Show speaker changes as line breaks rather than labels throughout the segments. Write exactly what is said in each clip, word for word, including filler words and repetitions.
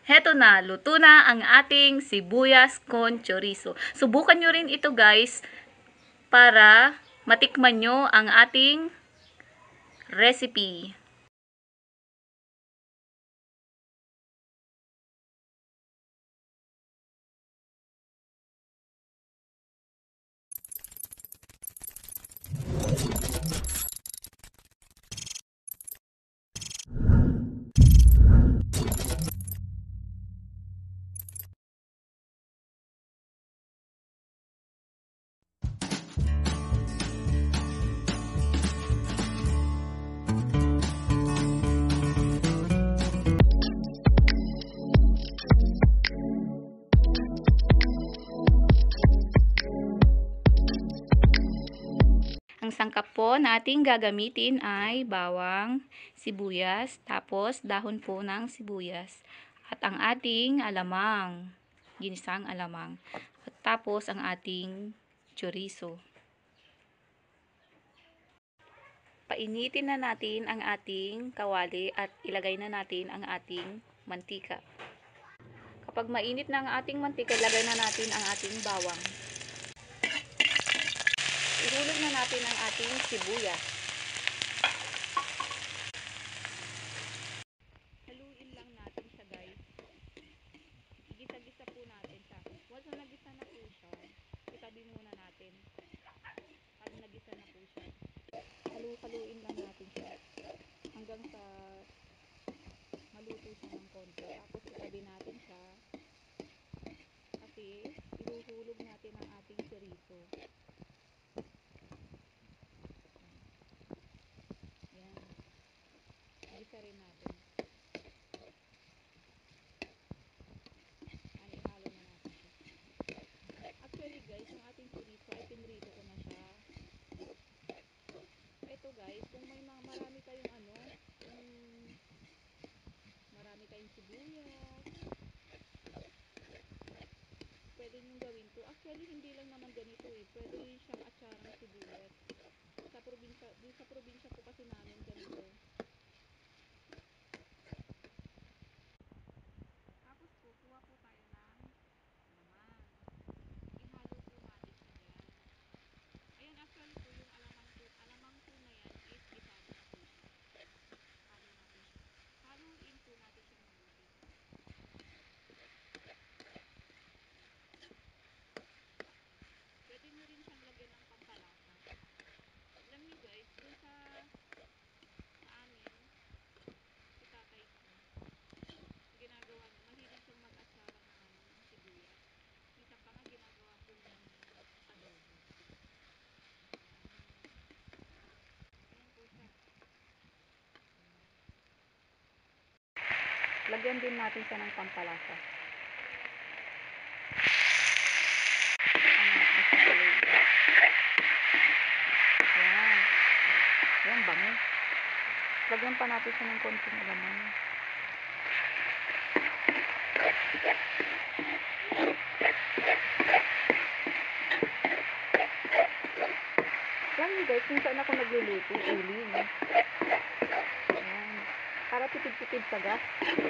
Heto na, luto na ang ating sibuyas con chorizo. Subukan nyo rin ito guys para matikman nyo ang ating recipe. Ang sangkap po nating gagamitin ay bawang, sibuyas, tapos dahon po ng sibuyas. At ang ating alamang, ginisang alamang. At tapos ang ating chorizo. Painitin na natin ang ating kawali at ilagay na natin ang ating mantika. Kapag mainit na ang ating mantika, ilagay na natin ang ating bawang. Ihulog na natin ang ating sibuyas. Haluin lang natin siya guys. Igisa-gisa po natin siya. Once na nagisa na po siya, itabi muna natin. Pag nagisa na po siya, halu-haluin lang natin siya hanggang sa maluto siya ng konti. Tapos itabi natin siya kasi ihuhulog natin ang ating chorizo. Yan. Gisa rin natin. Yan, ihalo na natin siya. Actually guys, yung ating chorizo ay pinrito ko na siya. Ito guys, kung may mga marami kayong ano, kung marami kayong sibuyas, pwede nyo gawin to. Actually, hindi lang naman ganito eh. Pwede siyang atsarang sibuyas. Sa probinsya, di sa probinsya po kasi namin ganito. Tapos po, kuha po tayo ng laman. Ihalo po natin siya dyan. Ayan, actually po yung alamang po, alamang po na yan is isama na po siya. Halo natin siya. Haluin po natin siya mabuti. Pwede nyo rin siyang lagyan ng pampalasa. Alam nyo guys, dun sa sa amin, si tatay ko, ginagawa niya, mahilig siyang mag-atsara ng ano, ng sibuyas. Minsan pa nga ginagawa po niya ng adobo. Ayan po siya. Lagyan din natin siya ng pampalasa. Ayan. Ayan, bango. Lagyan pa natin siya ng konting alamang. Alam niyo guys, kung saan ako nagluluto, uling. Ayan. Para tipid-tipid sa gas.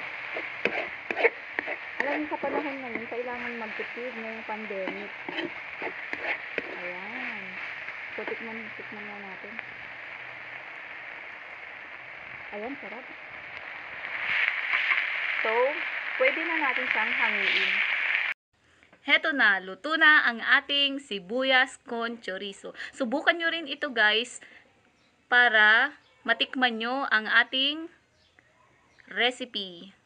Alam niyo sa panahon ngayon, kailangan magtipid ngayong pandemic. Ayan. So, tikman, tikman nga natin. Ayan, sarap. So, pwede na natin siyang hangiin. Heto na, luto na ang ating sibuyas con chorizo. Subukan nyo rin ito guys para matikman nyo ang ating recipe.